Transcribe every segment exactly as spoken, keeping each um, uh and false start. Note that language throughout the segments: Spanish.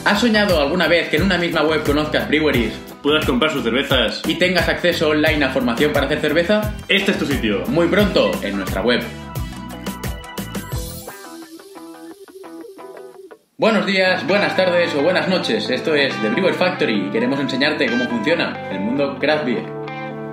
¿Has soñado alguna vez que en una misma web conozcas breweries puedas comprar sus cervezas y tengas acceso online a formación para hacer cerveza? Este es tu sitio. Muy pronto en nuestra web. Buenos días, buenas tardes o buenas noches. Esto es The Brewer Factory y queremos enseñarte cómo funciona el mundo craft beer.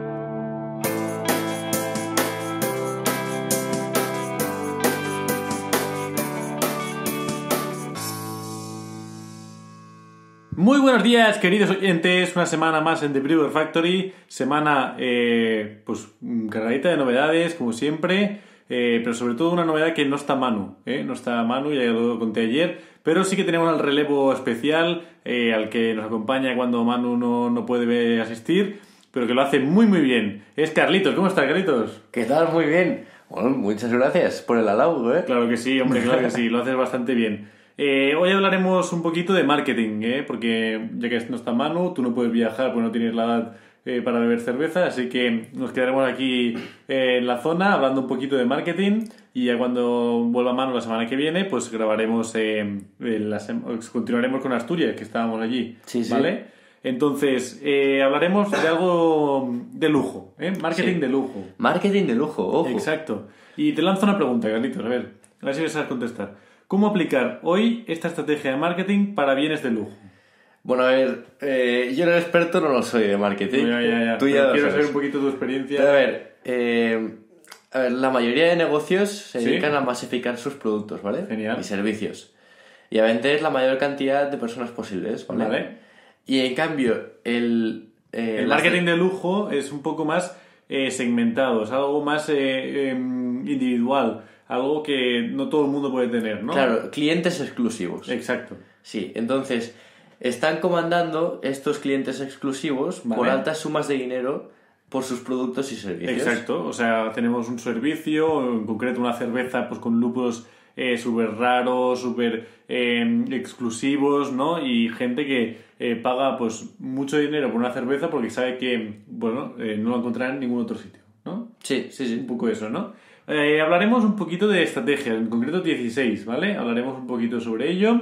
Muy buenos días, queridos oyentes. Una semana más en The Brewer Factory. Semana, eh, pues, cargadita de novedades, como siempre. Eh, pero sobre todo una novedad que no está Manu. ¿eh? No está Manu, ya lo conté ayer. Pero sí que tenemos al relevo especial, eh, al que nos acompaña cuando Manu no, no puede asistir, pero que lo hace muy, muy bien. Es Carlitos. ¿Cómo estás, Carlitos? ¿Qué tal? Muy bien. Bueno, muchas gracias por el halago, ¿eh? Claro que sí, hombre, claro que sí. Lo haces bastante bien. Eh, hoy hablaremos un poquito de marketing, ¿eh? Porque ya que no está Manu, tú no puedes viajar porque no tienes la edad eh, para beber cerveza, así que nos quedaremos aquí eh, en la zona hablando un poquito de marketing y ya cuando vuelva Manu la semana que viene, pues grabaremos, eh, la sem- continuaremos con Asturias, que estábamos allí, sí, sí. ¿vale? Entonces, eh, hablaremos de algo de lujo, ¿eh? Marketing sí. de lujo. Marketing de lujo, ojo. Exacto. Y te lanzo una pregunta, Carlitos, a ver, a ver si me sabes contestar. ¿Cómo aplicar hoy esta estrategia de marketing para bienes de lujo? Bueno, a ver, eh, yo no experto no lo soy de marketing. No, ya, ya, ya. Tú ya lo quiero sabes. saber un poquito tu experiencia. Pero a ver, eh, a ver, la mayoría de negocios se ¿Sí? dedican a masificar sus productos, ¿vale? Genial. Y servicios. Y a vender la mayor cantidad de personas posibles, ¿vale? Vale. Y en cambio, el... Eh, el marketing de lujo es un poco más eh, segmentado, es algo más eh, eh, individual. Algo que no todo el mundo puede tener, ¿no? Claro, clientes exclusivos. Exacto. Sí, entonces están comandando estos clientes exclusivos Vale. por altas sumas de dinero por sus productos y servicios. Exacto, o sea, tenemos un servicio, en concreto una cerveza pues con lúpulos eh, súper raros, súper eh, exclusivos, ¿no? Y gente que eh, paga pues mucho dinero por una cerveza porque sabe que, bueno, eh, no lo encontrará en ningún otro sitio, ¿no? Sí, sí, sí. Un poco eso, ¿no? Eh, hablaremos un poquito de estrategia, en concreto dieciséis, ¿vale? Hablaremos un poquito sobre ello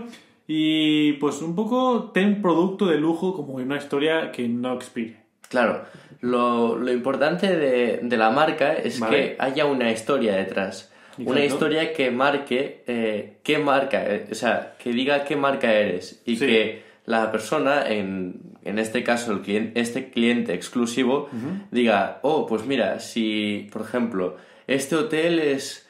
y pues un poco ten producto de lujo como una historia que no expire. Claro, lo, lo importante de, de la marca es Vale. que haya una historia detrás. Exacto. Una historia que marque eh, qué marca, eh, o sea, que diga qué marca eres y Sí. que la persona, en, en este caso el cliente, este cliente exclusivo, Uh-huh. diga, oh, pues mira, si, por ejemplo, este hotel es,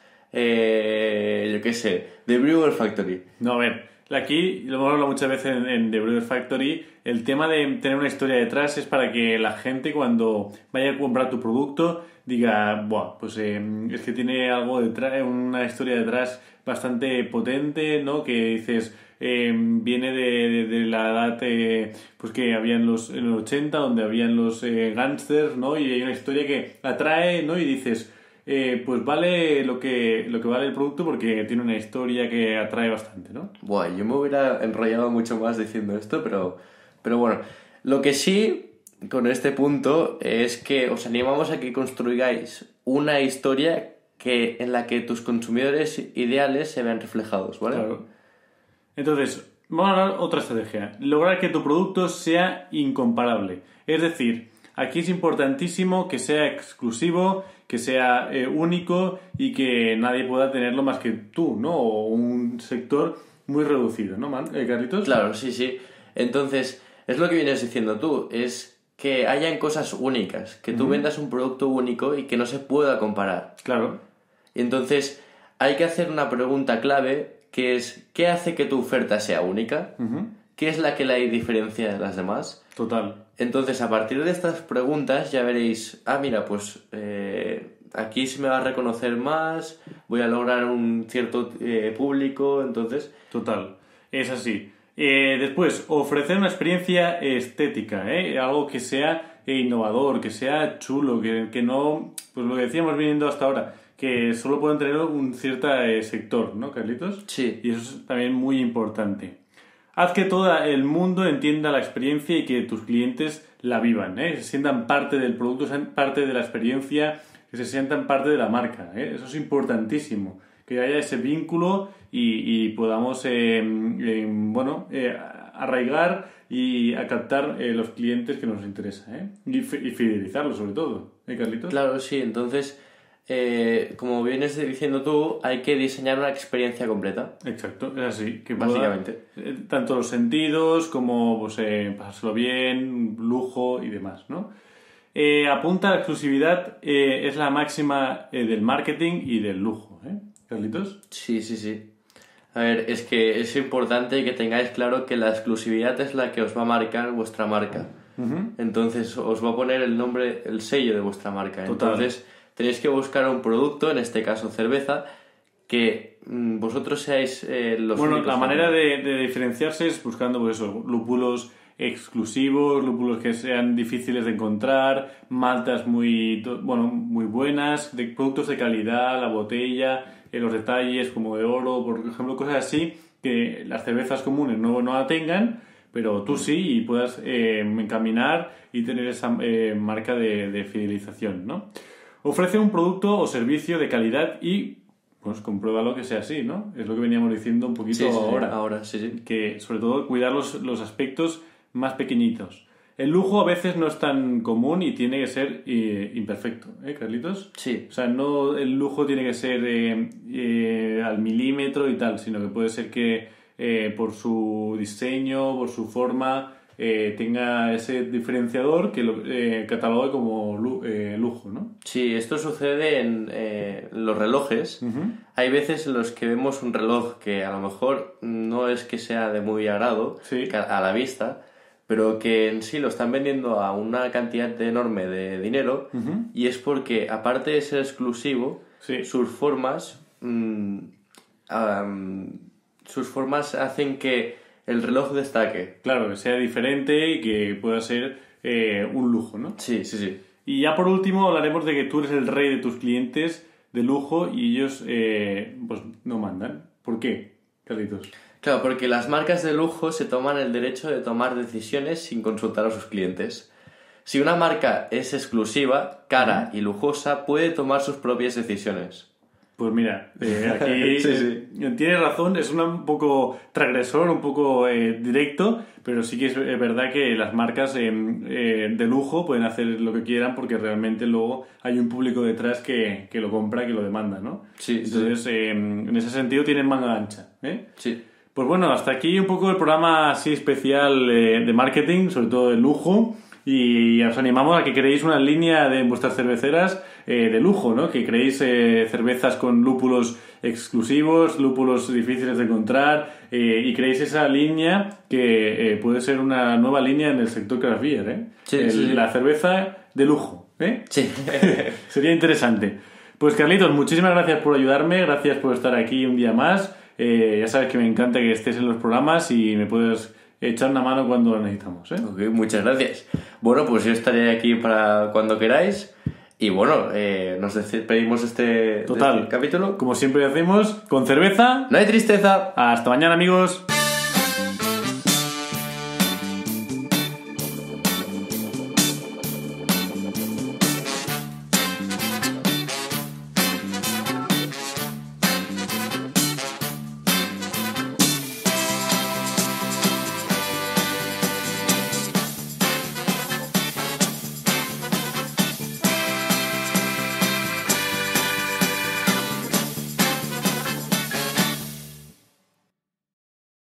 eh, yo qué sé, The Brewer Factory. No, a ver, aquí lo hemos hablado muchas veces en, en The Brewer Factory, el tema de tener una historia detrás es para que la gente cuando vaya a comprar tu producto diga, buah, pues eh, es que tiene algo detrás, una historia detrás bastante potente, ¿no? Que dices, eh, viene de, de, de la edad eh, pues que había en los, en los ochenta, donde habían los eh, gángsters, ¿no? Y hay una historia que atrae, ¿no? Y dices, eh, pues vale lo que, lo que vale el producto porque tiene una historia que atrae bastante, ¿no? Buah, yo me hubiera enrollado mucho más diciendo esto, pero, pero bueno, lo que sí con este punto es que os animamos a que construyáis una historia que, en la que tus consumidores ideales se vean reflejados, ¿vale? Claro. Entonces, vamos a hablar otra estrategia. Lograr que tu producto sea incomparable. Es decir, aquí es importantísimo que sea exclusivo, que sea eh, único y que nadie pueda tenerlo más que tú, ¿no? O un sector muy reducido, ¿no, Man? ¿Eh, Carlitos? Claro, sí, sí. Entonces, es lo que vienes diciendo tú, es que hayan cosas únicas, que tú Uh-huh. vendas un producto único y que no se pueda comparar. Claro. Y entonces, hay que hacer una pregunta clave, que es, ¿qué hace que tu oferta sea única? Uh-huh. ¿Qué es la que la diferencia de las demás? Total. Entonces, a partir de estas preguntas ya veréis, ah, mira, pues eh, aquí se me va a reconocer más, voy a lograr un cierto eh, público, entonces... Total. Es así. Eh, después, ofrecer una experiencia estética, ¿eh? Algo que sea innovador, que sea chulo, que, que no... Pues lo que decíamos viniendo hasta ahora, que solo pueden tener un cierto eh, sector, ¿no, Carlitos? Sí. Y eso es también muy importante. Haz que todo el mundo entienda la experiencia y que tus clientes la vivan, ¿eh? Se sientan parte del producto, sean parte de la experiencia, que se sientan parte de la marca, ¿eh? Eso es importantísimo. Que haya ese vínculo y, y podamos, eh, eh, bueno, eh, arraigar y a captar eh, los clientes que nos interesa, ¿eh? Y, f- y fidelizarlos sobre todo, ¿eh, Carlitos? Claro, sí, entonces, eh, como vienes diciendo tú, hay que diseñar una experiencia completa. Exacto, es así. Que pueda, Básicamente. eh, tanto los sentidos como pues, eh, pasárselo bien, lujo y demás, ¿no? Eh, apunta a la exclusividad, eh, es la máxima eh, del marketing y del lujo, ¿eh? Carlitos. Sí, sí, sí. A ver, es que es importante que tengáis claro que la exclusividad es la que os va a marcar vuestra marca. Uh-huh. Entonces os va a poner el nombre, el sello de vuestra marca. Total. Entonces tenéis que buscar un producto, en este caso cerveza, que mm, vosotros seáis eh, los Bueno, únicos la que manera tengan. de, de diferenciarse es buscando pues eso, lúpulos exclusivos, lúpulos que sean difíciles de encontrar, maltas muy, to- bueno, muy buenas, de productos de calidad, la botella, eh, los detalles como de oro, por ejemplo, cosas así que las cervezas comunes no, no la tengan, pero tú sí y puedas eh, encaminar y tener esa eh, marca de, de fidelización, ¿no? Ofrece un producto o servicio de calidad y pues compruébalo que sea así, ¿no? Es lo que veníamos diciendo un poquito Sí, sí, sí, ahora. ahora, sí, sí. Que sobre todo cuidar los, los aspectos más pequeñitos. El lujo a veces no es tan común y tiene que ser eh, imperfecto, ¿eh, Carlitos? Sí. O sea, no el lujo tiene que ser eh, eh, al milímetro y tal, sino que puede ser que eh, por su diseño, por su forma, eh, tenga ese diferenciador que lo eh, catalogue como lu- eh, lujo, ¿no? Sí, esto sucede en eh, los relojes. Ujú. Hay veces en los que vemos un reloj que a lo mejor no es que sea de muy agrado Sí. que a a la vista, pero que en sí lo están vendiendo a una cantidad enorme de dinero Ujú. y es porque, aparte de ser exclusivo, Sí. sus formas mm, am, sus formas hacen que el reloj destaque. Claro, que sea diferente y que pueda ser eh, un lujo, ¿no? Sí, sí, sí. Y ya por último hablaremos de que tú eres el rey de tus clientes de lujo y ellos eh, pues no mandan. ¿Por qué, Carlitos? Claro, porque las marcas de lujo se toman el derecho de tomar decisiones sin consultar a sus clientes. Si una marca es exclusiva, cara y lujosa, puede tomar sus propias decisiones. Pues mira, eh, aquí Sí, eh, tienes razón, es una, un poco transgresor, un poco eh, directo, pero sí que es eh, verdad que las marcas eh, eh, de lujo pueden hacer lo que quieran porque realmente luego hay un público detrás que, que lo compra, que lo demanda, ¿no? Sí, sí. Entonces, eh, en ese sentido tienen manga ancha, ¿eh? Sí. Pues bueno, hasta aquí un poco el programa así especial eh, de marketing, sobre todo de lujo, y os animamos a que creéis una línea de vuestras cerveceras eh, de lujo, ¿no? Que creéis eh, cervezas con lúpulos exclusivos, lúpulos difíciles de encontrar, eh, y creéis esa línea que eh, puede ser una nueva línea en el sector craft beer, ¿eh? Sí, El- sí, sí. La cerveza de lujo, ¿eh? Sí. Sería interesante. Pues Carlitos, muchísimas gracias por ayudarme, gracias por estar aquí un día más. Eh, ya sabes que me encanta que estés en los programas y me puedes echar una mano cuando lo necesitamos, ¿eh? Ok, muchas gracias. Bueno, pues yo estaré aquí para cuando queráis. Y bueno, eh, nos despedimos de este, de Total. este capítulo. Como siempre hacemos, con cerveza. No hay tristeza. Hasta mañana, amigos.